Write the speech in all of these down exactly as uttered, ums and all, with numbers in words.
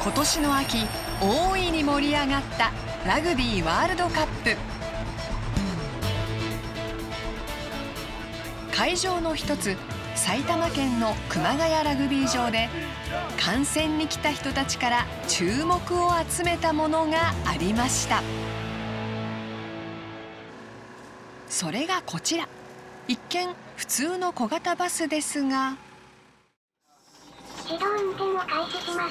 今年の秋、大いに盛り上がったラグビーワールドカップ。会場の一つ、埼玉県の熊谷ラグビー場で観戦に来た人たちから注目を集めたものがありました。それがこちら。一見普通の小型バスですが、 自動運転を開始します。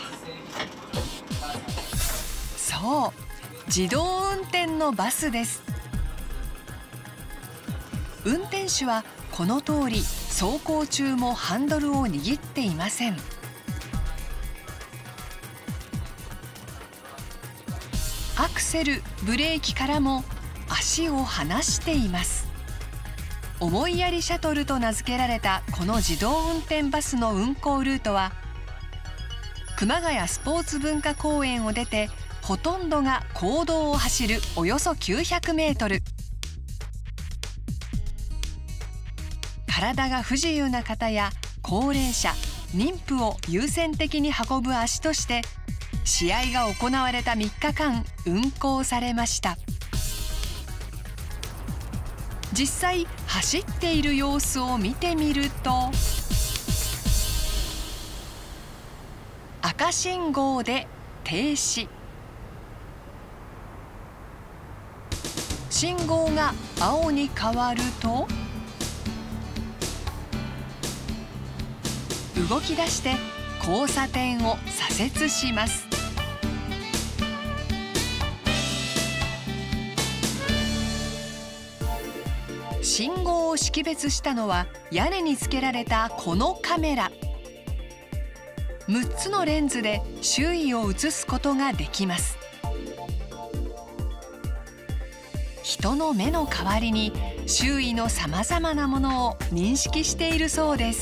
そう、自動運転のバスです。運転手はこの通り走行中もハンドルを握っていません。アクセル、ブレーキからも足を離しています。思いやりシャトルと名付けられたこの自動運転バスの運行ルートは、熊谷スポーツ文化公園を出てほとんどが公道を走るおよそきゅうひゃくメートル。体が不自由な方や高齢者、妊婦を優先的に運ぶ足として試合が行われたみっかかん運行されました。実際走っている様子を見てみると、赤信号で停止、信号が青に変わると動き出して交差点を左折します。信号を識別したのは屋根につけられたこのカメラ。むっつのレンズで周囲を映すことができます。人の目の代わりに周囲のさまざまなものを認識しているそうです。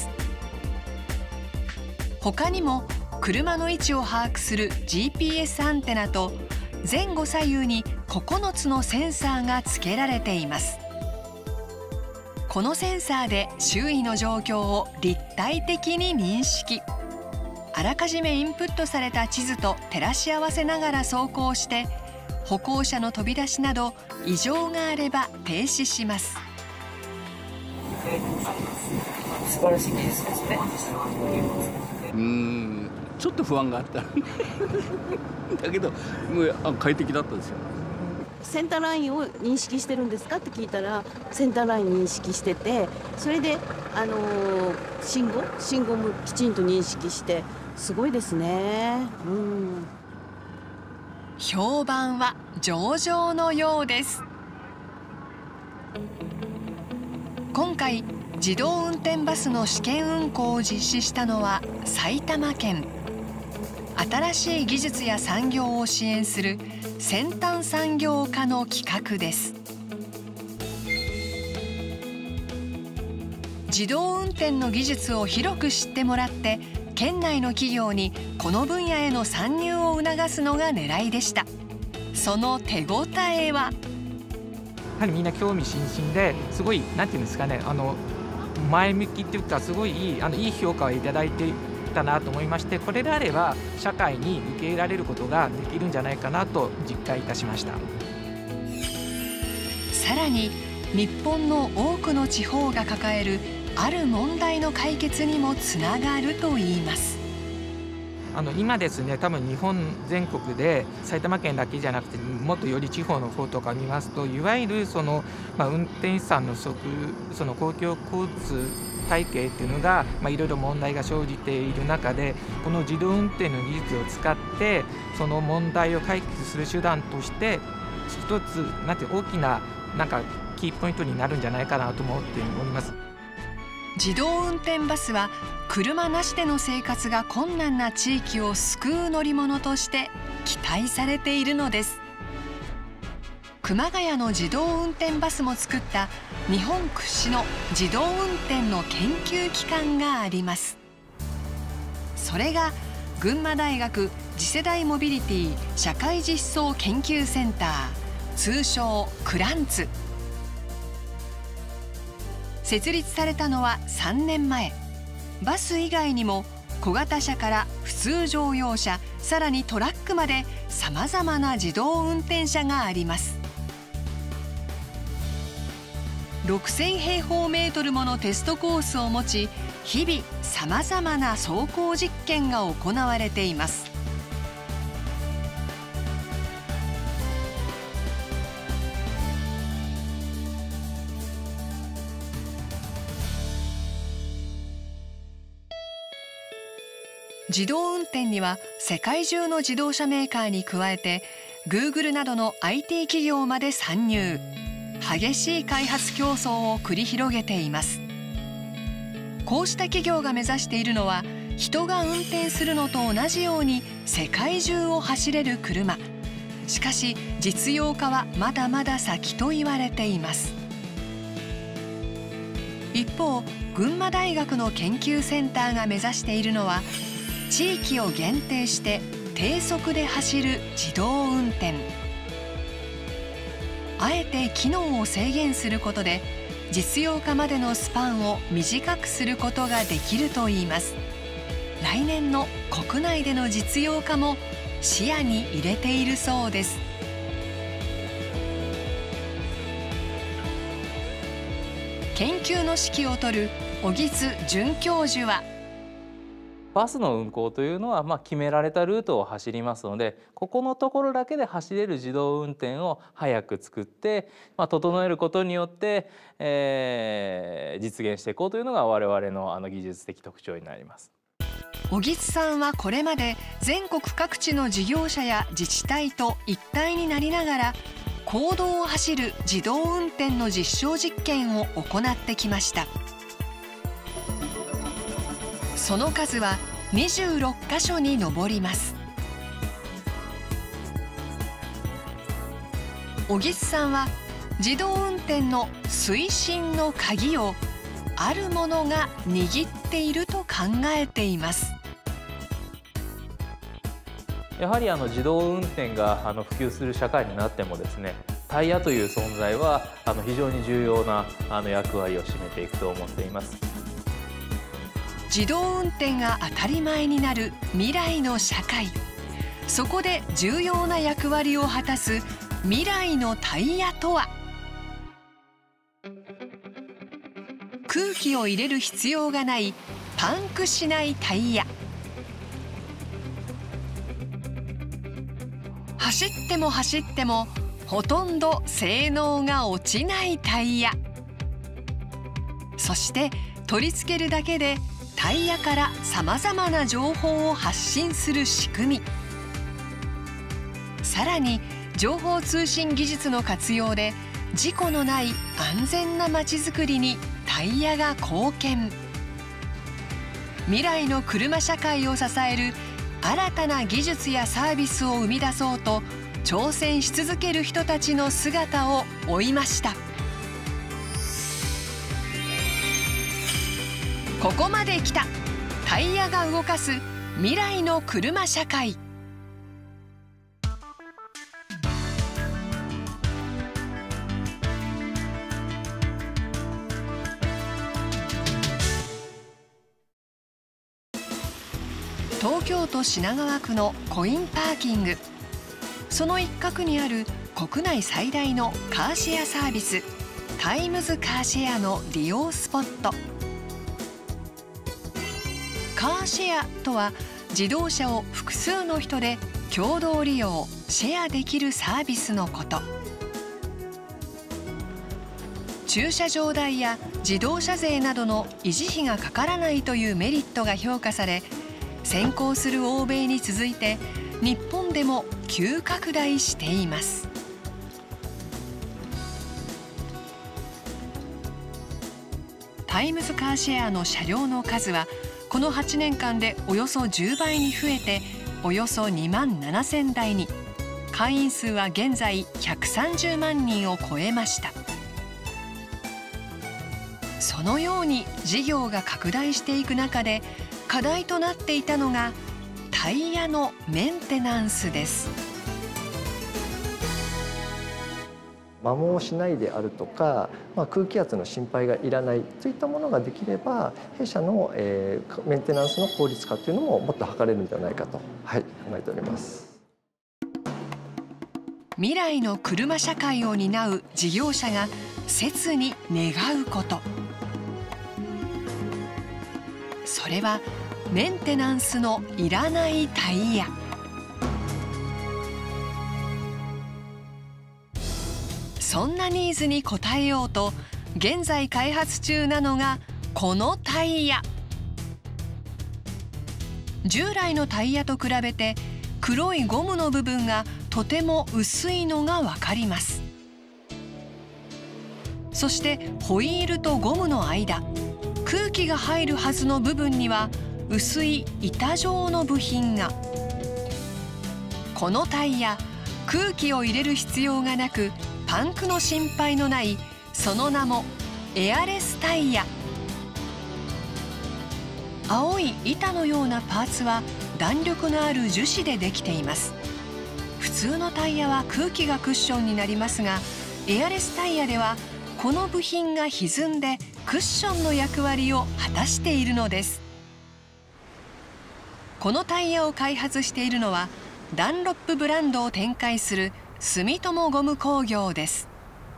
他にも車の位置を把握する ジーピーエス アンテナと前後左右にここのつのセンサーが付けられています。このセンサーで周囲の状況を立体的に認識。あらかじめインプットされた地図と照らし合わせながら走行して、歩行者の飛び出しなど異常があれば停止します。 素晴らしい技術ですね。 うーん、ちょっと不安があっただけどもうあ快適だったですよ。 センターラインを認識してるんですかって聞いたら、センターライン認識してて、それで、あのー、信号信号もきちんと認識して、すごいですね。うん、 評判は上々のようです。今回自動運転バスの試験運行を実施したのは埼玉県。新しい技術や産業を支援する先端産業課の企画です。自動運転の技術を広く知ってもらって、県内の企業にこの分野への参入を促すのが狙いでした。その手応えは、 やはりみんな興味津々ですごい、なんていうんですかね、あの前向きっていうか、すごいあのいい評価をいただいていたなと思いまして、これであれば社会に受け入れられることができるんじゃないかなと実感いたしました。 さらに日本の多くの地方が抱えるある問題の解決にもつながるといいます。 あの今ですね、多分日本全国で埼玉県だけじゃなくて、もっとより地方の方とか見ますと、いわゆるその、まあ、運転手さんの職その公共交通体系っていうのが、まあ、いろいろ問題が生じている中で、この自動運転の技術を使ってその問題を解決する手段として一つなんて大きななんかキーポイントになるんじゃないかなと思っております。 自動運転バスは車なしでの生活が困難な地域を救う乗り物として期待されているのです。熊谷の自動運転バスも作った日本屈指の自動運転の研究機関があります。それが群馬大学次世代モビリティ社会実装研究センター、通称クランツ。設立されたのはさんねんまえ。バス以外にも小型車から普通乗用車、さらにトラックまでさまざまな自動運転車があります。ろくせんへいほうメートルものテストコースを持ち、日々さまざまな走行実験が行われています。自動運転には世界中の自動車メーカーに加えて Google などの アイティー 企業まで参入、激しい開発競争を繰り広げています。こうした企業が目指しているのは、人が運転するのと同じように世界中を走れる車。しかし実用化はまだまだ先と言われています。一方、群馬大学の研究センターが目指しているのは、地域を限定して低速で走る自動運転。あえて機能を制限することで実用化までのスパンを短くすることができるといいます。来年の国内での実用化も視野に入れているそうです。研究の指揮を執る小木津准教授は、 バスの運行というのは、まあ、決められたルートを走りますので、ここのところだけで走れる自動運転を早く作って、まあ、整えることによって、えー、実現していこうというのが我々のあの技術的特徴になります。 小木津さんはこれまで全国各地の事業者や自治体と一体になりながら、公道を走る自動運転の実証実験を行ってきました。その数はにじゅうろっかしょに上ります。小木津さんは自動運転の推進の鍵をあるものが握っていると考えています。 やはりあの自動運転があの普及する社会になってもですね、タイヤという存在はあの非常に重要なあの役割を占めていくと思っています。 自動運転が当たり前になる未来の社会。そこで重要な役割を果たす未来のタイヤとは。空気を入れる必要がないパンクしないタイヤ。走っても走ってもほとんど性能が落ちないタイヤ。そして取り付けるだけでタイヤからさまざまな情報を発信する仕組み。さらに情報通信技術の活用で事故のない安全なまちづくりにタイヤが貢献。未来の車社会を支える新たな技術やサービスを生み出そうと挑戦し続ける人たちの姿を追いました。ここまで来た。タイヤが動かす未来の車社会。東京都品川区のコインパーキング。その一角にある国内最大のカーシェアサービス、タイムズカーシェアの利用スポット。カーシェアとは自動車を複数の人で共同利用・シェアできるサービスのこと。駐車場代や自動車税などの維持費がかからないというメリットが評価され、先行する欧米に続いて日本でも急拡大しています。タイムズカーシェアの車両の数はこのはちねんかんでおよそじゅうばいに増えておよそにまんななせんだいに。会員数は現在ひゃくさんじゅうまんにんを超えました。そのように事業が拡大していく中で課題となっていたのがタイヤのメンテナンスです。 摩耗しないであるとか、まあ、空気圧の心配がいらないといったものができれば、弊社の、えー、メンテナンスの効率化というのももっと図れるんではないかと、はい、考えております。 未来の車社会を担う事業者が切に願うこと、それはメンテナンスのいらないタイヤ。そんなニーズに応えようと現在開発中なのがこのタイヤ。従来のタイヤと比べて黒いゴムの部分がとても薄いのがわかります。そしてホイールとゴムの間、空気が入るはずの部分には薄い板状の部品が。このタイヤ、空気を入れる必要がなくパンクの心配のない、その名もエアレスタイヤ。青い板のようなパーツは弾力のある樹脂でできています。普通のタイヤは空気がクッションになりますが、エアレスタイヤではこの部品が歪んでクッションの役割を果たしているのです。このタイヤを開発しているのはダンロップブランドを展開する住友ゴム工業です。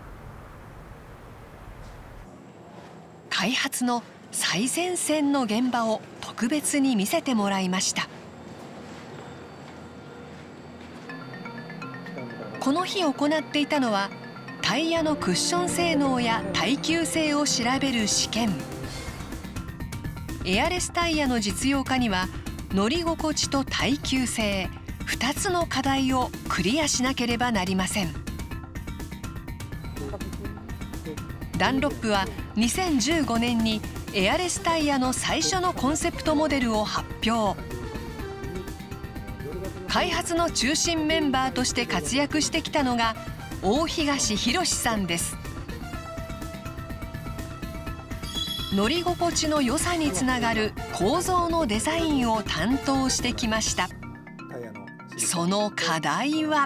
開発の最前線の現場を特別に見せてもらいました。この日行っていたのはタイヤのクッション性能や耐久性を調べる試験。エアレスタイヤの実用化には乗り心地と耐久性ふたつの課題をクリアしなければなりません。ダンロップはにせんじゅうごねんにエアレスタイヤの最初のコンセプトモデルを発表。開発の中心メンバーとして活躍してきたのが大東博さんです。乗り心地の良さにつながる構造のデザインを担当してきました。その課題は、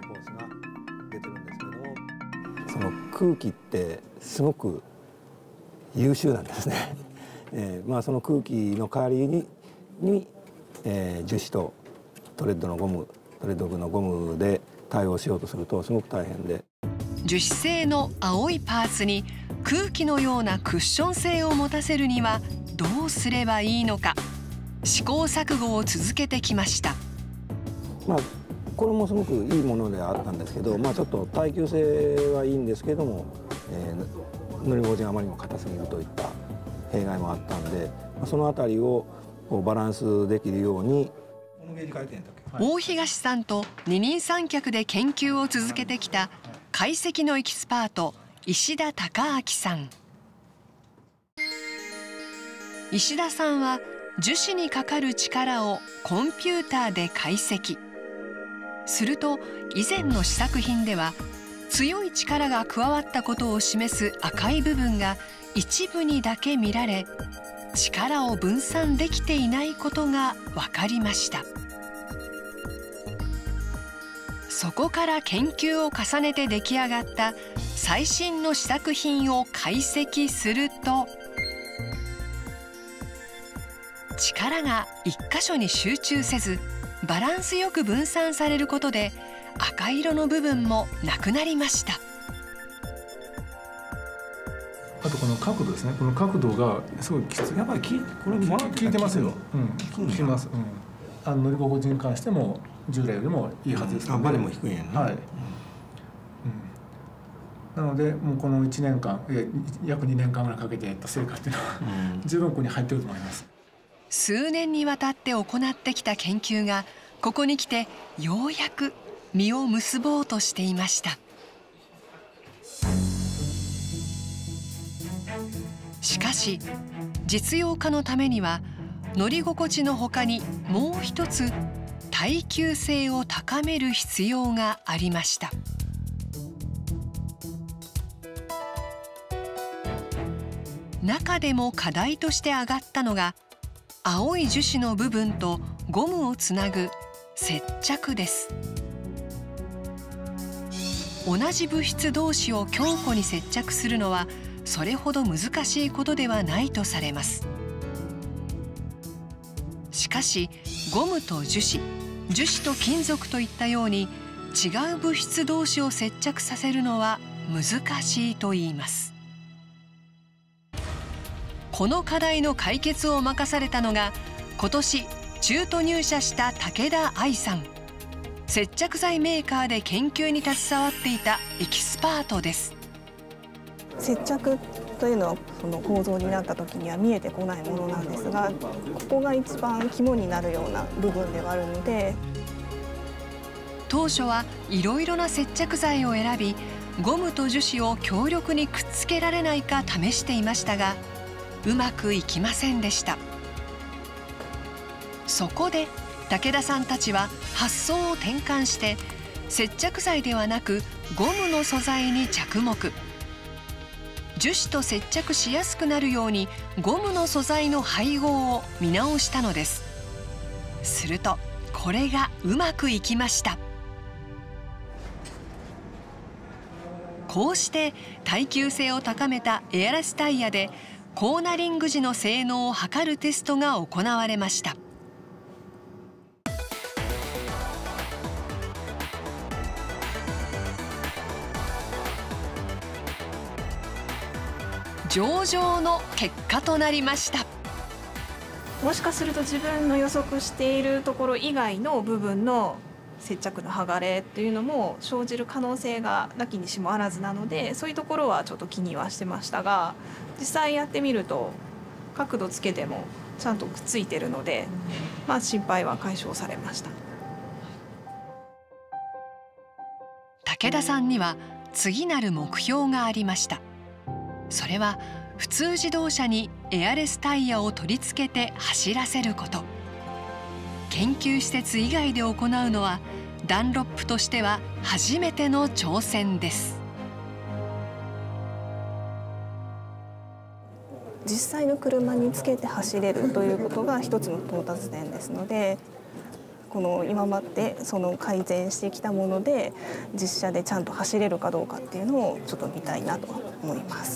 その空気ってすごく優秀なんですね。えー、まあその空気の代わりにに、えー、樹脂とトレッドのゴムトレッドのゴムで対応しようとするとすごく大変で、 樹脂製の青いパーツに空気のようなクッション性を持たせるにはどうすればいいのか、試行錯誤を続けてきました。 まあこれもすごくいいものではあったんですけど、まあちょっと耐久性はいいんですけども、えー、乗り心地があまりにも硬すぎるといった弊害もあったんで、そのあたりをこうバランスできるように。 大東さんと二人三脚で研究を続けてきた解析のエキスパート石田孝明さん。石田さんは樹脂にかかる力をコンピューターで解析。すると以前の試作品では強い力が加わったことを示す赤い部分が一部にだけ見られ、力を分散できていないことが分かりました。そこから研究を重ねて出来上がった最新の試作品を解析すると、力が一箇所に集中せずバランスよく分散されることで赤色の部分もなくなりました。 あとこの角度ですね。この角度がすごいきつい。 やっぱりきこれ効いてますよ。うん、効きます。うん。あの乗り心地に関しても従来よりもいいはずですので。 あまりも低いんやね。はい。 うん。なのでもうこのいちねんかん、え約にねんかんぐらいかけてやった成果っていうのは、うん、十分ここに入っていると思います。 数年にわたって行ってきた研究がここに来てようやく実を結ぼうとしていました。しかし実用化のためには乗り心地のほかにもう一つ耐久性を高める必要がありました。中でも課題として挙がったのが青い樹脂の部分とゴムをつなぐ接着です。 同じ物質同士を強固に接着するのはそれほど難しいことではないとされます。しかしゴムと樹脂、樹脂と金属といったように違う物質同士を接着させるのは難しいといいます。この課題の解決を任されたのが今年中途入社した武田愛さん。接着剤メーカーで研究に携わっていたエキスパートです。 接着というのはその構造になった時には見えてこないものなんですが、ここが一番肝になるような部分ではあるので、 当初はいろいろな接着剤を選び、ゴムと樹脂を強力にくっつけられないか試していましたが、うまくいきませんでした。そこで武田さんたちは発想を転換して接着剤ではなくゴムの素材に着目。樹脂と接着しやすくなるようにゴムの素材の配合を見直したのです。するとこれがうまくいきました。こうして耐久性を高めたエアレスタイヤでコーナリング時の性能を測るテストが行われました。上々の結果となりました。 もしかすると自分の予測しているところ以外の部分の接着の剥がれっていうのも生じる可能性がなきにしもあらずなので、そういうところはちょっと気にはしてましたが、実際やってみると角度つけてもちゃんとくっついてるので、まあ心配は解消されました。 武田さんには次なる目標がありました。それは普通自動車にエアレスタイヤを取り付けて走らせること。研究施設以外で行うのはダンロップとしては初めての挑戦です。 実際の車につけて走れるということが一つの到達点ですので、この今までその改善してきたもので実車でちゃんと走れるかどうかっていうのをちょっと見たいなと思います。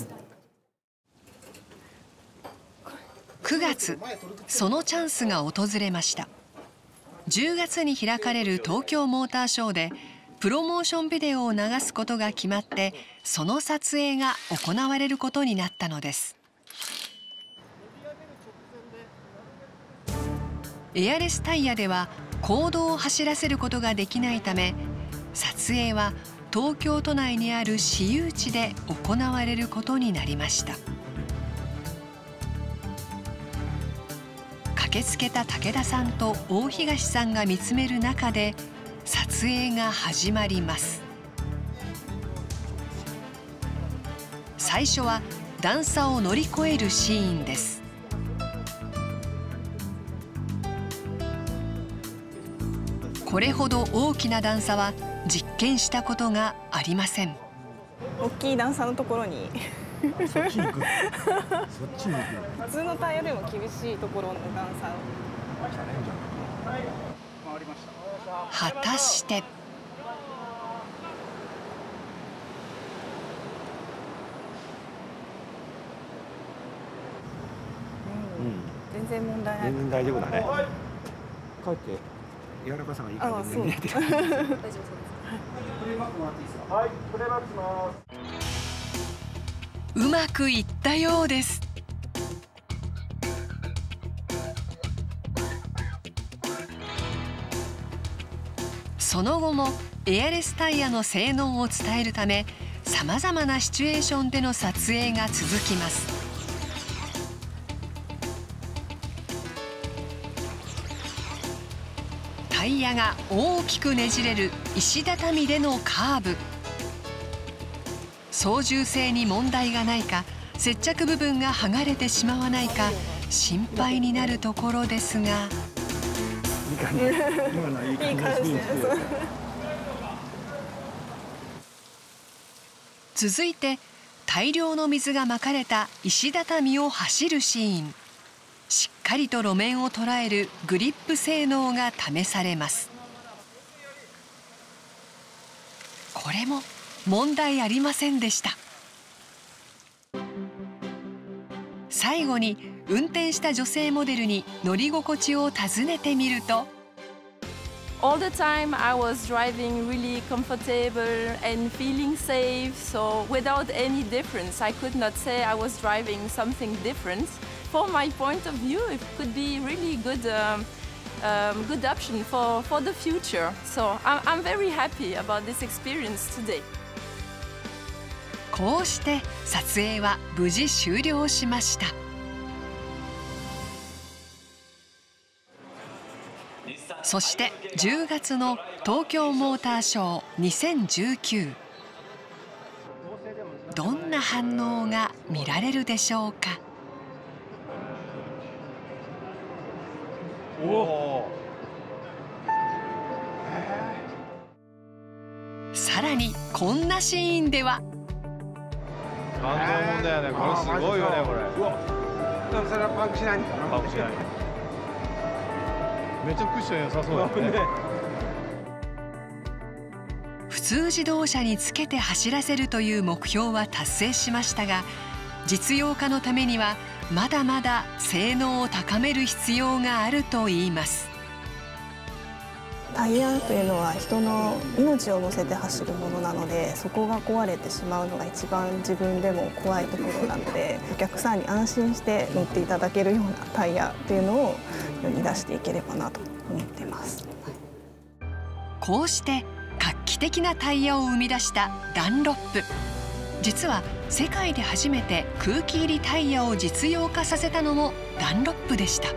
くがつ、そのチャンスが訪れました。じゅうがつに開かれる東京モーターショーでプロモーションビデオを流すことが決まって、その撮影が行われることになったのです。エアレスタイヤでは公道を走らせることができないため、撮影は東京都内にある私有地で行われることになりました。駆けつけた武田さんと大東さんが見つめる中で撮影が始まります。最初は段差を乗り越えるシーンです。これほど大きな段差は実験したことがありません。 大きい段差のところにそっち行く。そっちに行く。 普通のタイヤでも厳しいところの段差を。 果たして。 うん、全然問題ない。 全然大丈夫だね。帰って柔らかさがいい感じで見えてる。大丈夫そうです。はい、プレーバックします。 うまくいったようです。その後もエアレスタイヤの性能を伝えるため、さまざまなシチュエーションでの撮影が続きます。タイヤが大きくねじれる石畳でのカーブ。操縦性に問題がないか、接着部分が剥がれてしまわないか心配になるところですが、 いい感じ。今のいい感じです。 続いて大量の水がまかれた石畳を走るシーン。しっかりと路面を捉えるグリップ性能が試されます。これも問題ありませんでした。最後に運転した女性モデルに乗り心地を尋ねてみると、 All the time I was driving really comfortable and feeling safe, so without any difference, I could not say I was driving something different. For my point of view, it could be really good, um, um, good option for, for the future. So I'm, I'm very happy about this experience today. こうして撮影は無事終了しました。そしてじゅうがつの東京モーターショーにせんじゅうきゅう、どんな反応が見られるでしょうか。さらにこんなシーンでは、 感動もんだよね。これすごいよね。これうわ、でもそれはパンクしない。パンクしない。めっちゃクッション良さそうだね。 普通自動車につけて走らせるという目標は達成しましたが、実用化のためにはまだまだ性能を高める必要があるといいます。 タイヤというのは人の命を乗せて走るものなので、そこが壊れてしまうのが一番自分でも怖いところなので、お客さんに安心して乗っていただけるようなタイヤというのを世に出していければなと思っています。 こうして画期的なタイヤを生み出したダンロップ。実は世界で初めて空気入りタイヤを実用化させたのもダンロップでした。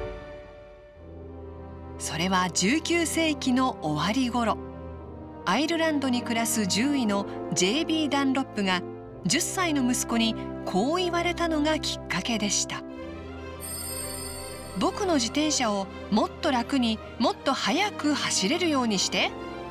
それはじゅうきゅうせいきの終わり頃、アイルランドに暮らす獣医の ジェイビー ダンロップがじゅっさいの息子にこう言われたのがきっかけでした。僕の自転車をもっと楽にもっと速く走れるようにして。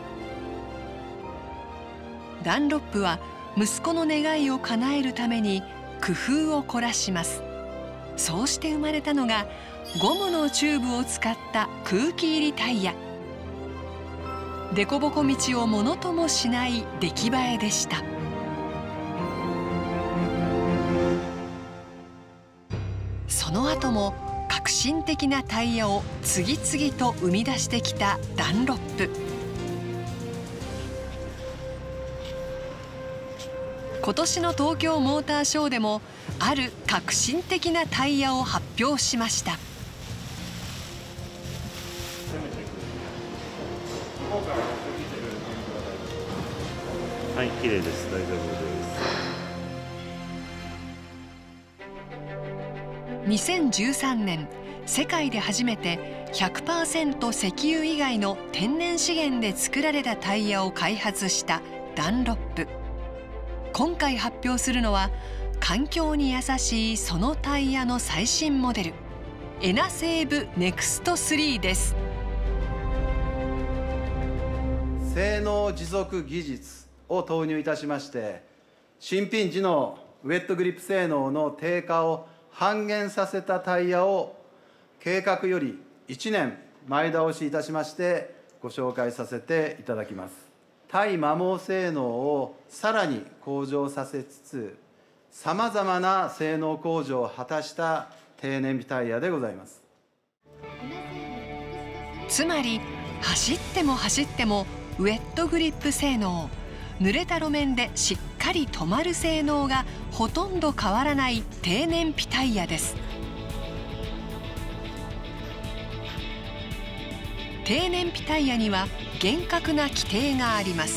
ダンロップは息子の願いを叶えるために工夫を凝らします。そうして生まれたのがゴムのチューブを使った空気入りタイヤ。凸凹道をものともしない出来栄えでした。その後も革新的なタイヤを次々と生み出してきたダンロップ。今年の東京モーターショーでもある革新的なタイヤを発表しました。 はい、綺麗です。大丈夫です。 にせんじゅうさんねん、世界で初めて ひゃくパーセント 石油以外の天然資源で作られたタイヤを開発したダンロップ。今回発表するのは環境に優しいそのタイヤの最新モデル、エナセーブネクストスリーです。 性能持続技術を投入いたしまして、新品時のウェットグリップ性能の低下を半減させたタイヤを計画よりいちねんまえ倒しいたしましてご紹介させていただきます。耐摩耗性能をさらに向上させつつ、さまざまな性能向上を果たした低燃費タイヤでございます。 つまり走っても走ってもウェットグリップ性能、濡れた路面でしっかり止まる性能がほとんど変わらない低燃費タイヤです。低燃費タイヤには厳格な規定があります。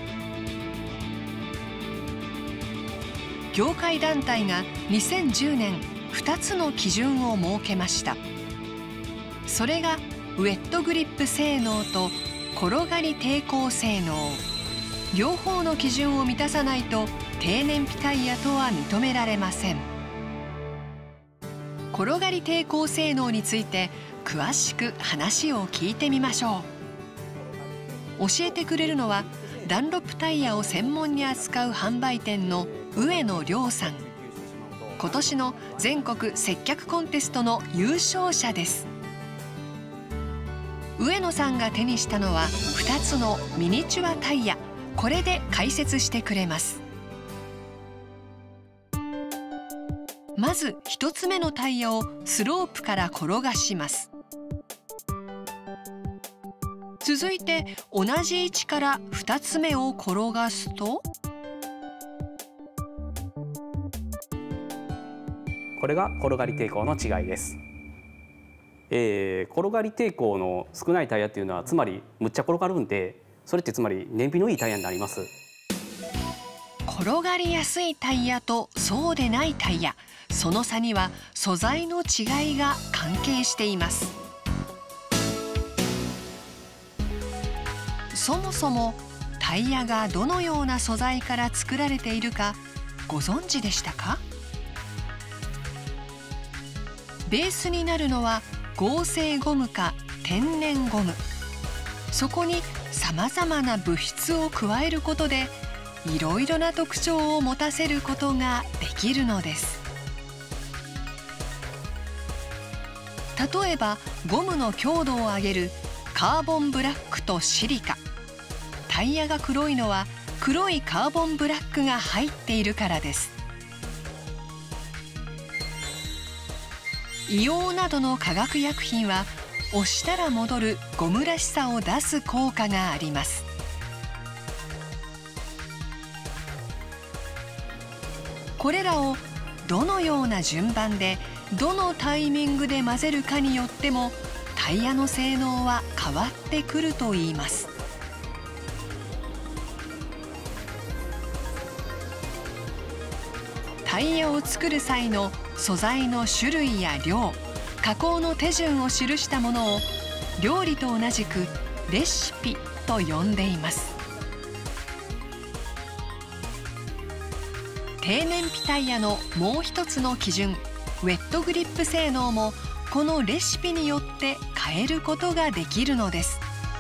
業界団体がにせんじゅうねんふたつの基準を設けました。それがウェットグリップ性能と転がり抵抗性能。両方の基準を満たさないと低燃費タイヤとは認められません。転がり抵抗性能について詳しく話を聞いてみましょう。教えてくれるのはダンロップタイヤを専門に扱う販売店の上野亮さん。今年の全国接客コンテストの優勝者です。上野さんが手にしたのはふたつのミニチュアタイヤ、 これで解説してくれます。まずひとつめのタイヤをスロープから転がします。続いて同じ位置からふたつめを転がすと、 これが転がり抵抗の違いです。えー、転がり抵抗の少ないタイヤっていうのはつまりむっちゃ転がるんで、それってつまり燃費のいいタイヤになります。 転がりやすいタイヤとそうでないタイヤ、その差には素材の違いが関係しています。そもそもタイヤがどのような素材から作られているかご存知でしたか？ベースになるのは合成ゴムか天然ゴム。そこにさまざまな物質を加えることでいろいろな特徴を持たせることができるのです。例えばゴムの強度を上げるカーボンブラックとシリカ。タイヤが黒いのは黒いカーボンブラックが入っているからです。硫黄などの化学薬品は押したら戻るゴムらしさを出す効果があります。これらをどのような順番でどのタイミングで混ぜるかによってもタイヤの性能は変わってくるといいます。タイヤを作る際の素材の種類や量、加工の手順を記したものを料理と同じくレシピと呼んでいます。低燃費タイヤのもう一つの基準、ウェットグリップ性能もこのレシピによって変えることができるのです。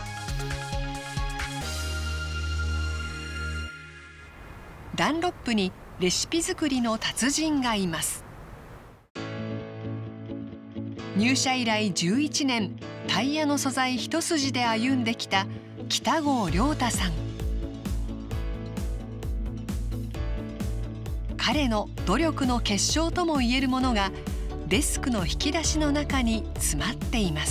ダンロップにレシピ作りの達人がいます。入社以来じゅういちねん、タイヤの素材一筋で歩んできた北郷亮太さん。彼の努力の結晶ともいえるものがデスクの引き出しの中に詰まっています。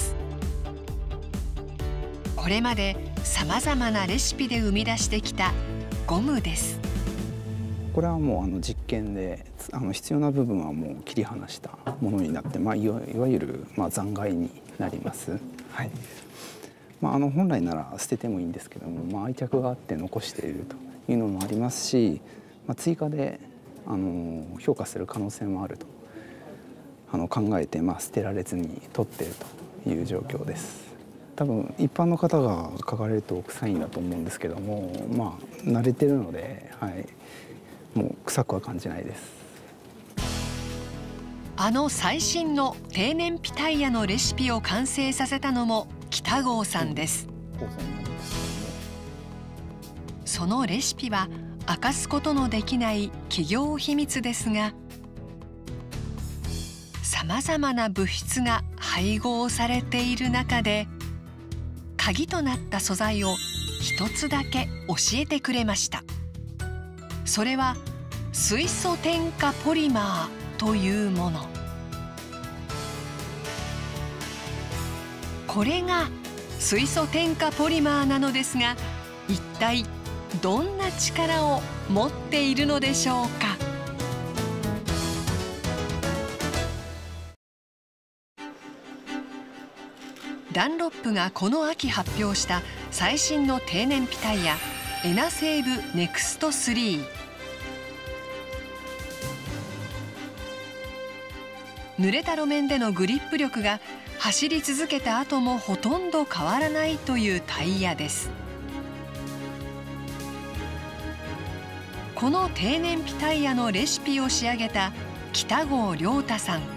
これまでさまざまなレシピで生み出してきたゴムです。 これはもうあの実験であの必要な部分はもう切り離したものになって、まあ、いわいわゆるまあ残骸になります。はい。まあ、あの本来なら捨ててもいいんですけども、まあ、愛着があって残しているというのもありますし、まあ、追加であの評価する可能性もあるとあの考えて、まあ、捨てられずに取っているという状況です。多分一般の方が書かれると臭いんだと思うんですけども、まあ慣れてるので、はい、もう臭くは感じないです。 あの最新の低燃費タイヤのレシピを完成させたのも北郷さんです。そのレシピは明かすことのできない企業秘密ですが、さまざまな物質が配合されている中で鍵となった素材を一つだけ教えてくれました。それは水素添加ポリマーというもの。これが水素添加ポリマーなのですが、一体どんな力を持っているのでしょうか。ダンロップがこの秋発表した最新の低燃費タイヤエナセーブネクストスリー。濡れた路面でのグリップ力が走り続けた後もほとんど変わらないというタイヤです。この低燃費タイヤのレシピを仕上げた北郷亮太さん。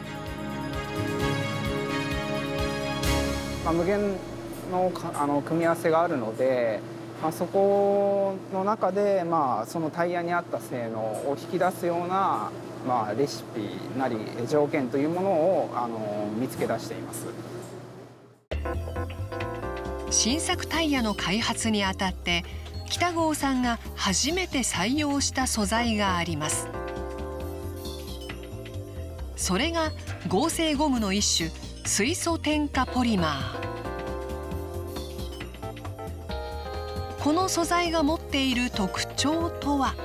まあ、無限のあの組み合わせがあるので、まあ、そこの中で、まあ、そのタイヤに合った性能を引き出すような、まあ、レシピなり条件というものをあの見つけ出しています。 新作タイヤの開発にあたって北郷さんが初めて採用した素材があります。それが合成ゴムの一種、水素添加ポリマー。この素材が持っている特徴とは、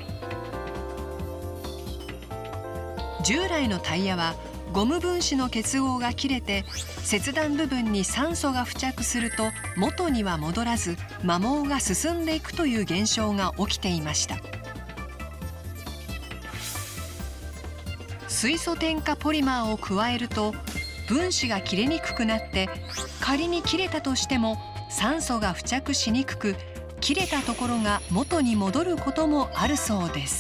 従来のタイヤはゴム分子の結合が切れて切断部分に酸素が付着すると元には戻らず摩耗が進んでいくという現象が起きていました。水素添加ポリマーを加えると分子が切れにくくなって、仮に切れたとしても酸素が付着しにくく、切れたところが元に戻ることもあるそうです。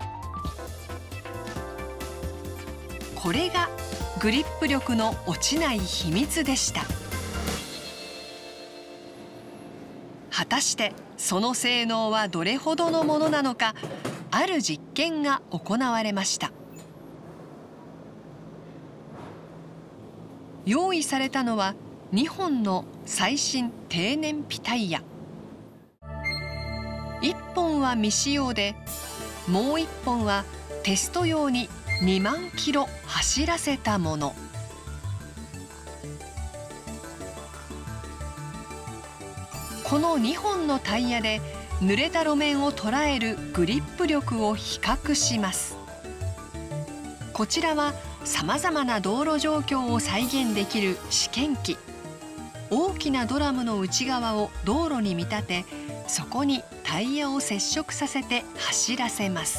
これがグリップ力の落ちない秘密でした。果たしてその性能はどれほどのものなのか、ある実験が行われました。用意されたのはにほんの最新低燃費タイヤ。いっぽんは未使用で、もういっぽんはテスト用ににまんキロ走らせたもの。このにほんのタイヤで濡れた路面を捉えるグリップ力を比較します。こちらはさまざまな道路状況を再現できる試験機。大きなドラムの内側を道路に見立て、そこにタイヤを接触させて走らせます。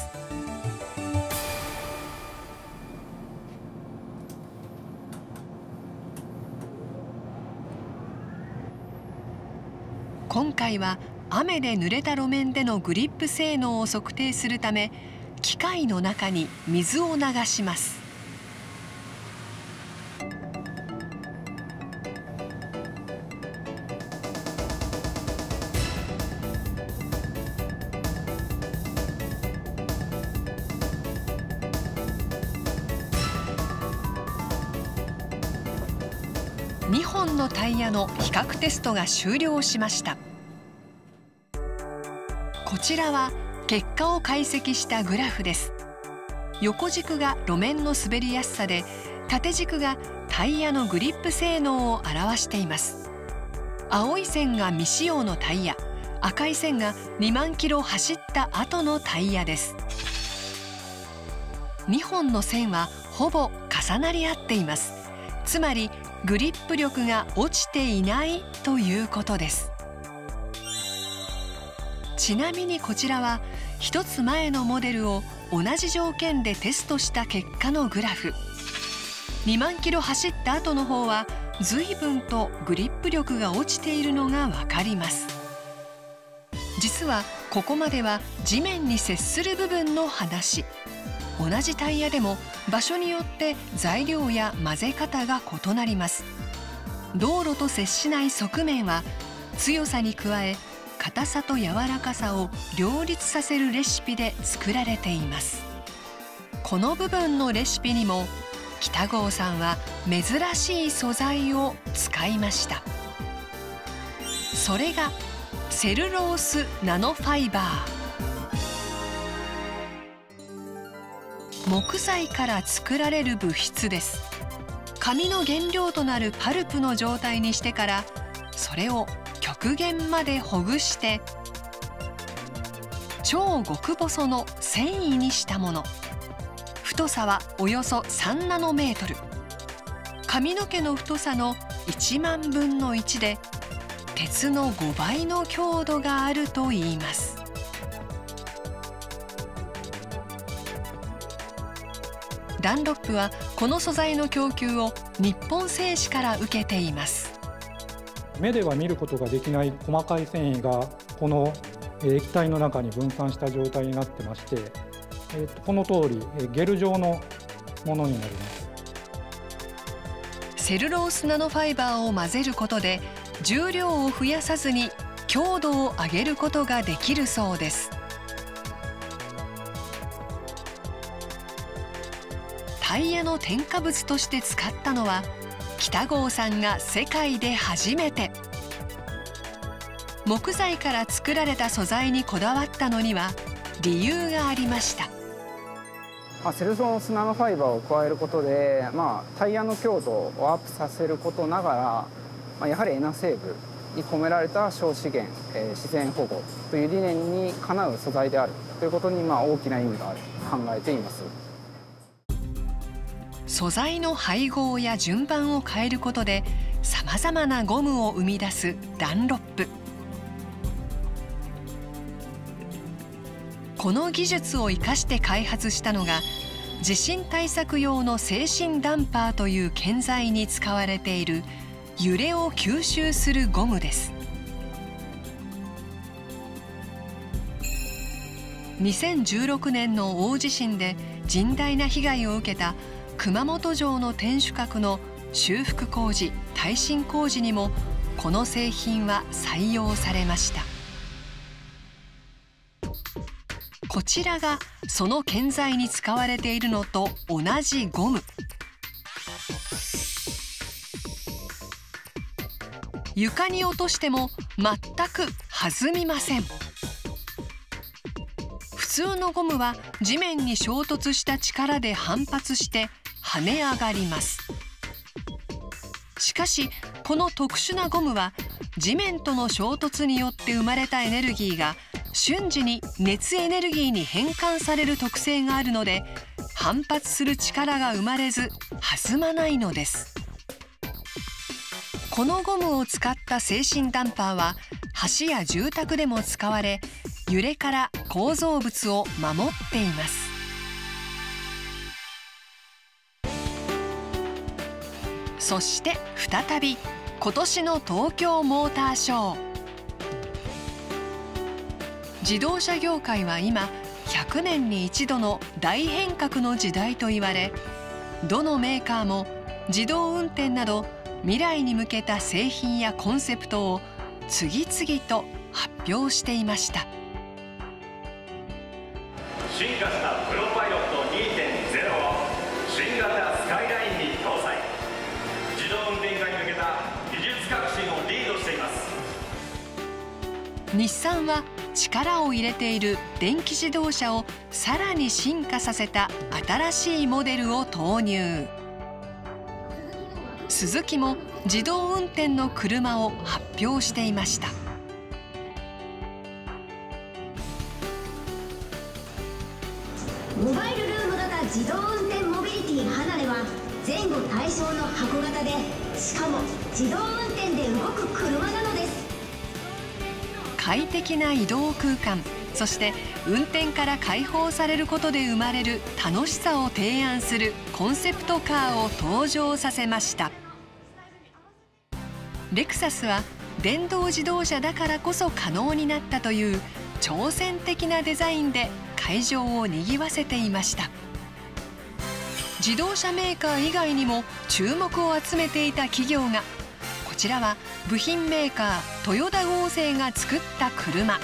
今回は雨で濡れた路面でのグリップ性能を測定するため、機械の中に水を流します。にほんのタイヤの比較テストが終了しました。こちらは結果を解析したグラフです。横軸が路面の滑りやすさで、縦軸がタイヤのグリップ性能を表しています。青い線が未使用のタイヤ、赤い線がにまんキロ走った後のタイヤです。にほんの線はほぼ重なり合っています。つまりグリップ力が落ちていないということです。ちなみにこちらは一つ前のモデルを同じ条件でテストした結果のグラフ。にまんキロ走った後の方は随分とグリップ力が落ちているのがわかります。実はここまでは地面に接する部分の話。同じタイヤでも場所によって材料や混ぜ方が異なります。道路と接しない側面は強さに加え硬さと柔らかさを両立させるレシピで作られています。この部分のレシピにも北郷さんは珍しい素材を使いました。それがセルロースナノファイバー。木材から作られる物質です。紙の原料となるパルプの状態にしてから、それを極限までほぐして超極細の繊維にしたもの。太さはおよそさんナノメートル。髪の毛の太さのいちまんぶんのいちで鉄のごばいの強度があるといいます。ダンロップはこの素材の供給を日本製紙から受けています。 目では見ることができない細かい繊維がこの液体の中に分散した状態になってまして、この通りゲル状のものになります。 セルロースナノファイバーを混ぜることで重量を増やさずに強度を上げることができるそうです。タイヤの添加物として使ったのは北郷さんが世界で初めて。 木材から作られた素材にこだわったのには理由がありました。 まあ、セルソンスナノファイバーを加えることで、まあ、タイヤの強度をアップさせることながら、まあ、やはりエナセーブに込められた小資源、えー、自然保護という理念にかなう素材であるということに、まあ、大きな意味があると考えています。 素材の配合や順番を変えることでさまざまなゴムを生み出すダンロップ。この技術を生かして開発したのが地震対策用の制震ダンパーという建材に使われている揺れを吸収するゴムです。にせんじゅうろくねんの大地震で甚大な被害を受けた熊本城の天守閣の修復工事・耐震工事にもこの製品は採用されました。こちらがその建材に使われているのと同じゴム。床に落としても全く弾みません。普通のゴムは地面に衝突した力で反発して跳ね上がります。しかしこの特殊なゴムは地面との衝突によって生まれたエネルギーが瞬時に熱エネルギーに変換される特性があるので反発する力が生まれず弾まないのです。このゴムを使った制震ダンパーは橋や住宅でも使われ揺れから構造物を守っています。そして再び今年の東京モーターショー。自動車業界は今ひゃくねんに一度の大変革の時代と言われ、どのメーカーも自動運転など未来に向けた製品やコンセプトを次々と発表していました。 進化したプロパイロット にてんゼロ を新型スカイラインに搭載。自動運転化に向けた技術革新をリードしています。 日産は力を入れている電気自動車をさらに進化させた新しいモデルを投入。スズキも自動運転の車を発表していました。 モバイルルーム型自動運転モビリティ離れは前後対称の箱型で、しかも自動運転で動く車なのです。 快適な移動空間、そして運転から解放されることで生まれる楽しさを提案するコンセプトカーを登場させました。レクサスは電動自動車だからこそ可能になったという挑戦的なデザインで会場を賑わせていました。自動車メーカー以外にも注目を集めていた企業が、こちらは部品メーカートヨタ合成が作った車。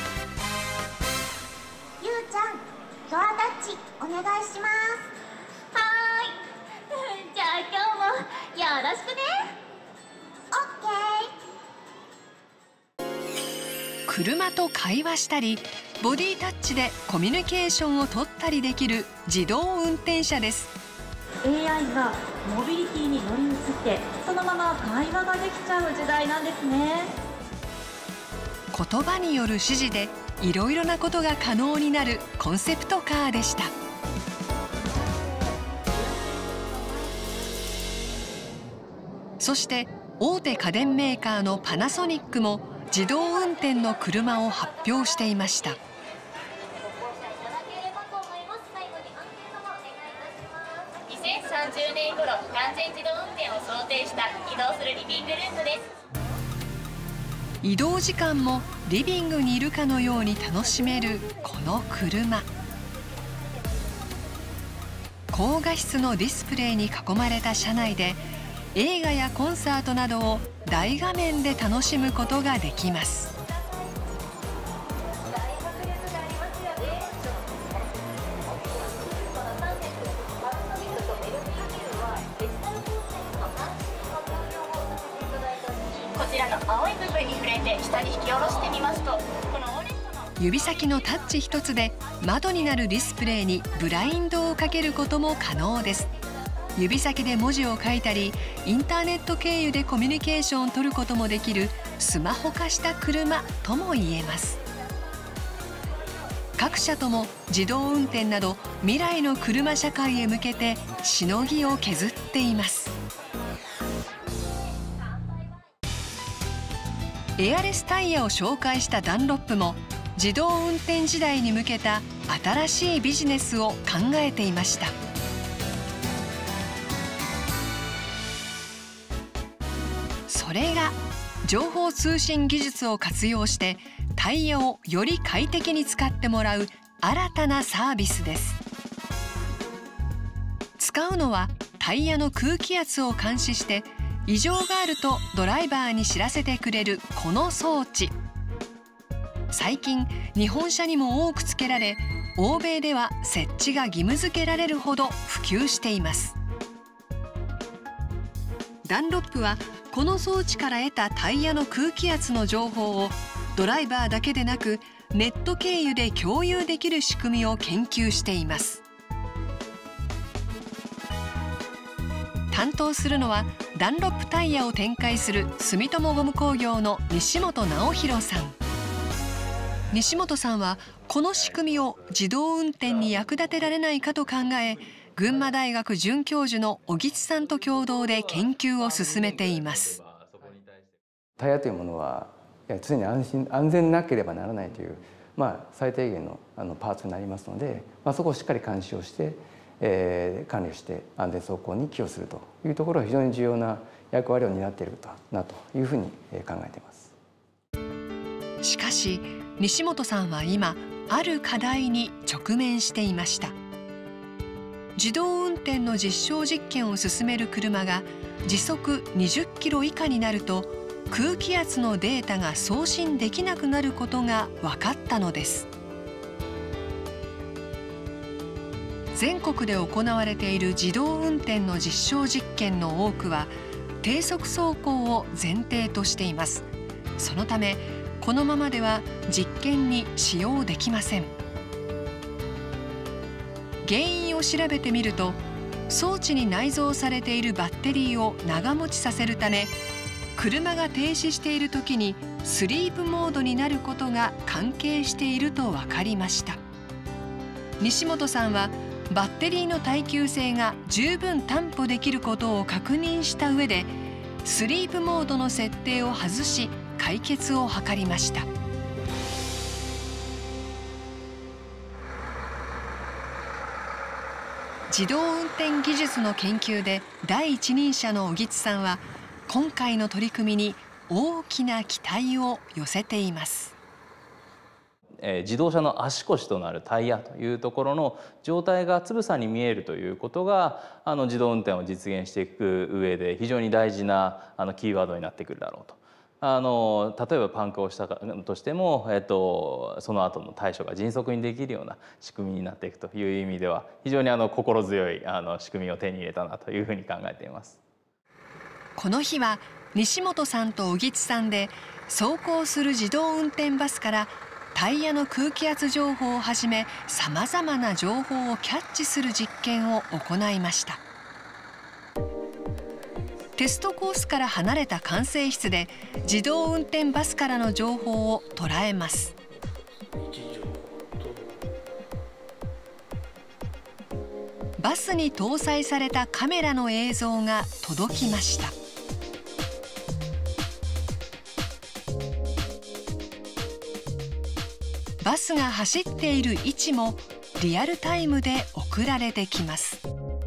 ゆうちゃん、ドアタッチお願いします。はーいじゃあ今日もよろしくね。オッケー。 車と会話したりボディタッチでコミュニケーションを取ったりできる自動運転車です。 エーアイ がモビリティに乗り移ってそのまま会話ができちゃう時代なんですね。 言葉による指示でいろいろなことが可能になるコンセプトカーでした。そして大手家電メーカーのパナソニックも自動運転の車を発表していました。 にせんさんじゅうねん頃完全自動運転を想定した移動するリビングルームです。 移動時間もリビングにいるかのように楽しめるこの車。高画質のディスプレイに囲まれた車内で映画やコンサートなどを大画面で楽しむことができます。 こちらの青い部分に触れてて下に引き下ろしてみますと、この指先のタッチ一つで窓になるディスプレイにブラインドをかけることも可能です。指先で文字を書いたり、インターネット経由でコミュニケーションを取ることもできるスマホ化した車とも言えます。各社とも自動運転など未来の車社会へ向けてしのぎを削っています。エアレスタイヤを紹介したダンロップも自動運転時代に向けた新しいビジネスを考えていました。それが情報通信技術を活用してタイヤをより快適に使ってもらう新たなサービスです。使うのはタイヤの空気圧を監視して異常があるとドライバーに知らせてくれるこの装置。最近日本車にも多くつけられ、欧米では設置が義務付けられるほど普及しています。ダンロップはこの装置から得たタイヤの空気圧の情報をドライバーだけでなくネット経由で共有できる仕組みを研究しています。担当するのはダンロップタイヤを展開する住友ゴム工業の西本直弘さん。西本さんはこの仕組みを自動運転に役立てられないかと考え、群馬大学准教授の小木さんと共同で研究を進めています。 タイヤというものは常に安心安全なければならないという、まあ、最低限のあのパーツになりますので、まあ、そこをしっかり監視をして、えー、管理をして安全走行に寄与するというところが非常に重要な役割を担っているなというふうに考えています。 しかし西本さんは今ある課題に直面していました。自動運転の実証実験を進める車が時速にじゅっキロ以下になると空気圧のデータが送信できなくなることが分かったのです。全国で行われている自動運転の実証実験の多くは低速走行を前提としています。そのためこのままでは実験に使用できません。原因を調べてみると、装置に内蔵されているバッテリーを長持ちさせるため、車が停止している時にスリープモードになることが関係していると分かりました。西本さんはバッテリーの耐久性が十分担保できることを確認した上で、スリープモードの設定を外し解決を図りました。自動運転技術の研究で第一人者の小木さんは今回の取り組みに大きな期待を寄せています。 えー、自動車の足腰となるタイヤというところの状態がつぶさに見えるということがあの自動運転を実現していく上で非常に大事なあのキーワードになってくるだろうと。あの例えばパンクをしたとしても、えっと、その後の対処が迅速にできるような仕組みになっていくという意味では非常にあの心強いあの仕組みを手に入れたなというふうに考えています。 この日は西本さんと小木さんで走行する自動運転バスからタイヤの空気圧情報をはじめさまざまな情報をキャッチする実験を行いました。テストコースから離れた管制室で自動運転バスからの情報を捉えます。バスに搭載されたカメラの映像が届きました。バスが走っている位置もリアルタイムで送られてきます。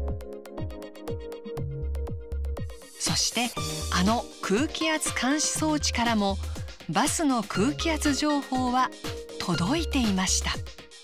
そしてあの空気圧監視装置からもバスの空気圧情報は届いていました。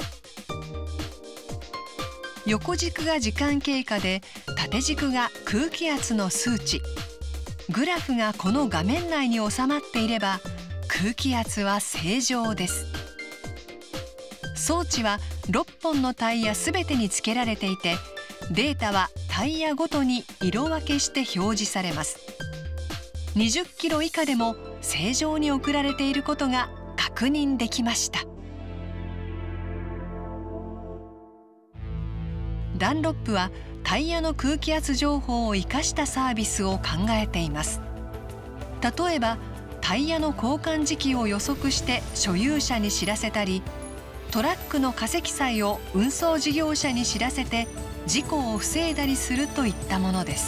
横軸が時間経過で縦軸が空気圧の数値。グラフがこの画面内に収まっていれば空気圧は正常です。装置はろっぽんのタイヤすべてに付けられていて、データはタイヤごとに色分けして表示されます。にじゅっキロ以下でも正常に送られていることが確認できました。ダンロップはタイヤの空気圧情報を生かしたサービスを考えています。例えばタイヤの交換時期を予測して所有者に知らせたり、トラックの過積載を運送事業者に知らせて事故を防いだりするといったものです。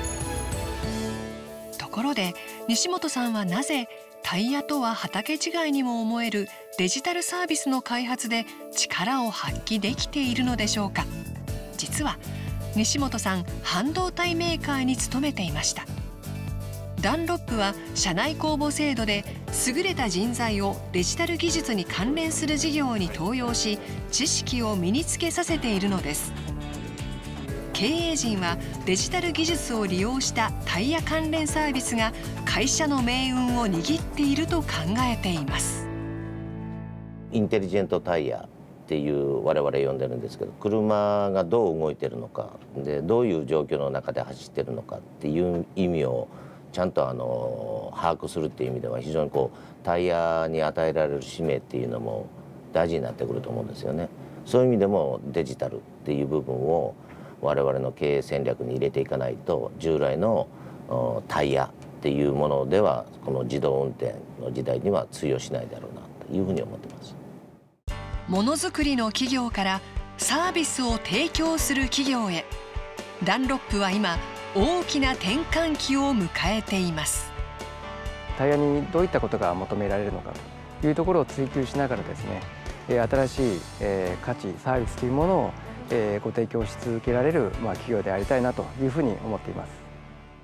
ところで西本さんはなぜタイヤとは畑違いにも思えるデジタルサービスの開発で力を発揮できているのでしょうか。実は西本さん、半導体メーカーに勤めていました。ダンロップは社内公募制度で優れた人材をデジタル技術に関連する事業に登用し、知識を身につけさせているのです。経営陣はデジタル技術を利用したタイヤ関連サービスが会社の命運を握っていると考えています。 インテリジェントタイヤっていう我々呼んでるんですけど、車がどう動いてるのかで、どういう状況の中で走ってるのかっていう意味をちゃんとあの把握するっていう意味では、非常にこうタイヤに与えられる使命っていうのも大事になってくると思うんですよね。そういう意味でもデジタルっていう部分を我々の経営戦略に入れていかないと、従来のタイヤっていうものではこの自動運転の時代には通用しないだろうなというふうに思ってます。 ものづくりの企業からサービスを提供する企業へ、ダンロップは今大きな転換期を迎えています。 タイヤにどういったことが求められるのかというところを追求しながらですね、新しい価値サービスというものをご提供し続けられるまあ企業でありたいなというふうに思っています。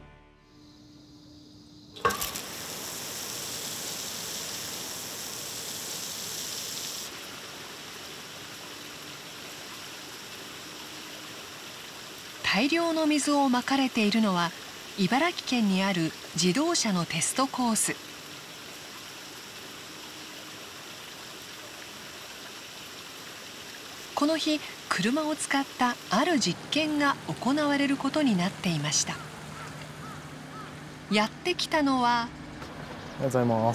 大量の水をまかれているのは茨城県にある自動車のテストコース。この日、車を使ったある実験が行われることになっていました。やってきたのは、 おはようございます。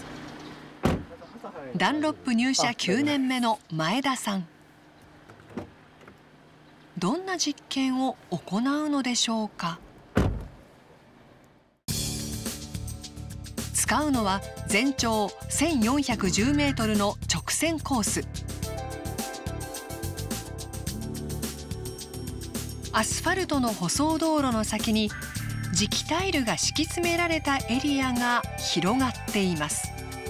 ダンロップ入社きゅうねんめの前田さん。どんな実験を行うのでしょうか。使うのは全長せんよんひゃくじゅうメートルの直線コース。アスファルトの舗装道路の先に磁気タイルが敷き詰められたエリアが広がっています。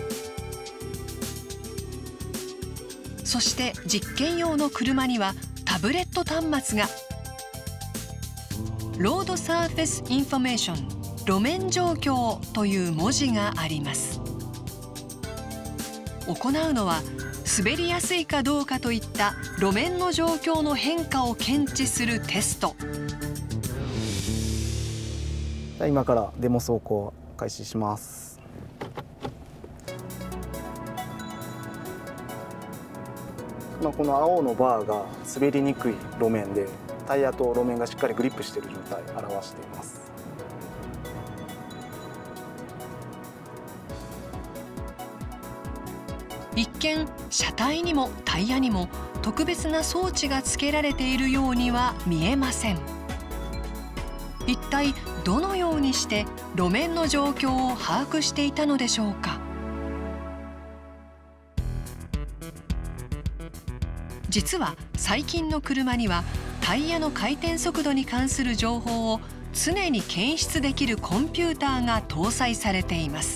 そして実験用の車にはタブレット端末がロードサーフェスインフォメーション、路面状況という文字があります。行うのは滑りやすいかどうかといった路面の状況の変化を検知するテスト。 今からデモ走行を開始します。この青のバーが滑りにくい路面で、タイヤと路面がしっかりグリップしている状態を表しています。 一見車体にもタイヤにも特別な装置が付けられているようには見えません。一体どのようにして路面の状況を把握していたのでしょうか。実は最近の車にはタイヤの回転速度に関する情報を常に検出できるコンピューターが搭載されています。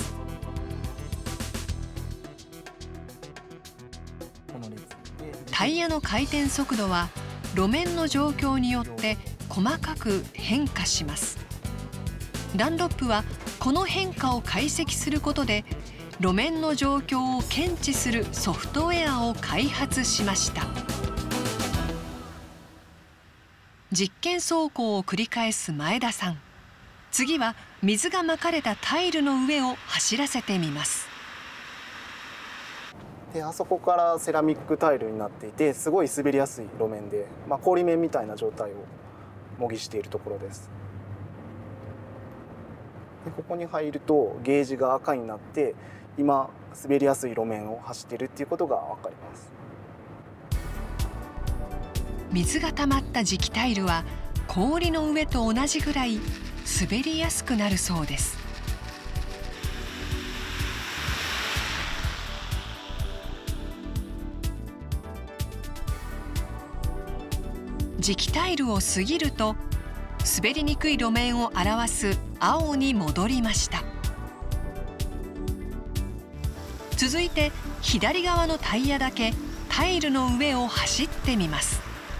タイヤの回転速度は路面の状況によって細かく変化します。ダンロップはこの変化を解析することで路面の状況を検知するソフトウェアを開発しました。実験走行を繰り返す前田さん。次は水がまかれたタイルの上を走らせてみます。 であそこからセラミックタイルになっていて、すごい滑りやすい路面で、まあ、氷面みたいな状態を模擬しているところです。 でここに入るとゲージが赤になって今滑りやすい路面を走っているっていうことが分かります。 水が溜まった磁気タイルは氷の上と同じぐらい滑りやすくなるそうです。磁気タイルを過ぎると滑りにくい路面を表す青に戻りました。続いて左側のタイヤだけタイルの上を走ってみます。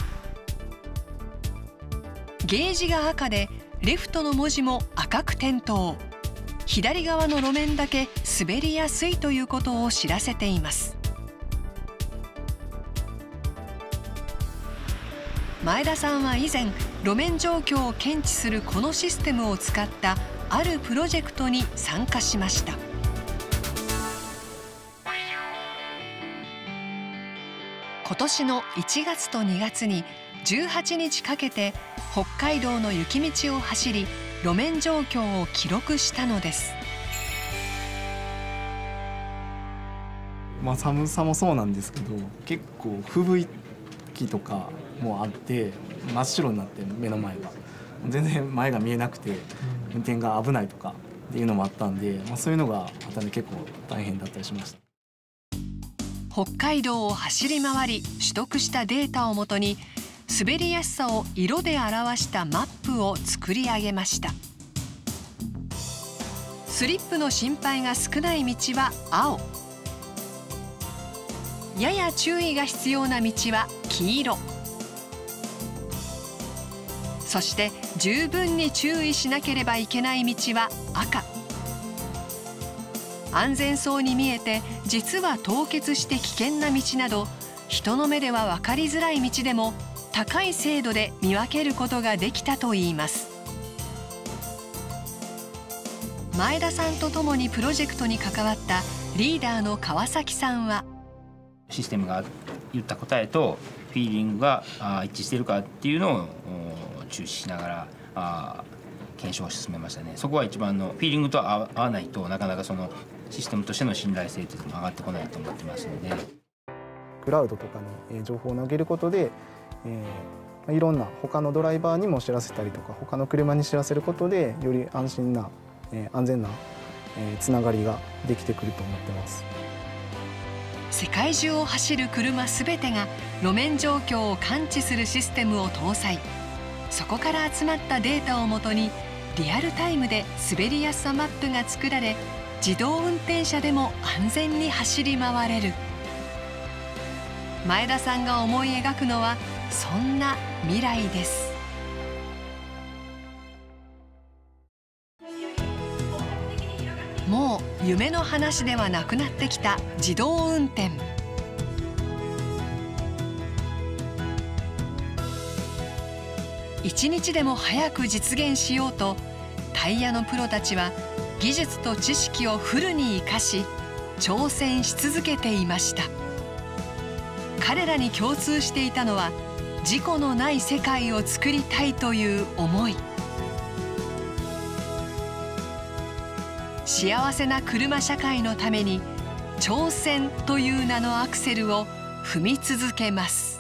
ゲージが赤でレフトの文字も赤く点灯。左側の路面だけ滑りやすいということを知らせています。前田さんは以前路面状況を検知するこのシステムを使ったあるプロジェクトに参加しました。今年のいちがつとにがつにじゅうはちにちかけて北海道の雪道を走り路面状況を記録したのです。 まあ寒さもそうなんですけど、結構吹雪とかもあって真っ白になって目の前が全然前が見えなくて運転が危ないとかっていうのもあったんで、まあ、そういうのがあったんで結構大変だったりしました。 北海道を走り回り取得したデータをもとに滑りやすさを色で表したマップを作り上げました。スリップの心配が少ない道は青、やや注意が必要な道は黄色、そして十分に注意しなければいけない道は赤。安全そうに見えて実は凍結して危険な道など人の目では分かりづらい道でも高い精度で見分けることができたといいます。前田さんと共にプロジェクトに関わったリーダーの川崎さんは、 システムが言った答えとフィーリングが一致しているかっていうのを注視しながらあ検証を進めましたね。そこは一番のフィーリングと合わないとなかなかそのシステムとしての信頼性というのも上がってこないと思ってますので、 クラウドとかに情報を投げることで、えー、いろんな他のドライバーにも知らせたりとか他の車に知らせることでより安心な、えー、安全な、えー、つながりができてくると思ってます。 世界中を走る車すべてが路面状況を感知するシステムを搭載。そこから集まったデータをもとにリアルタイムで滑りやすさマップが作られ、自動運転車でも安全に走り回れる。前田さんが思い描くのはそんな未来です。もう夢の話ではなくなってきた自動運転。一日でも早く実現しようとタイヤのプロたちは技術と知識をフルに生かし挑戦し続けていました。彼らに共通していたのは事故のない世界を作りたいという思い。幸せな車社会のために挑戦という名のアクセルを踏み続けます。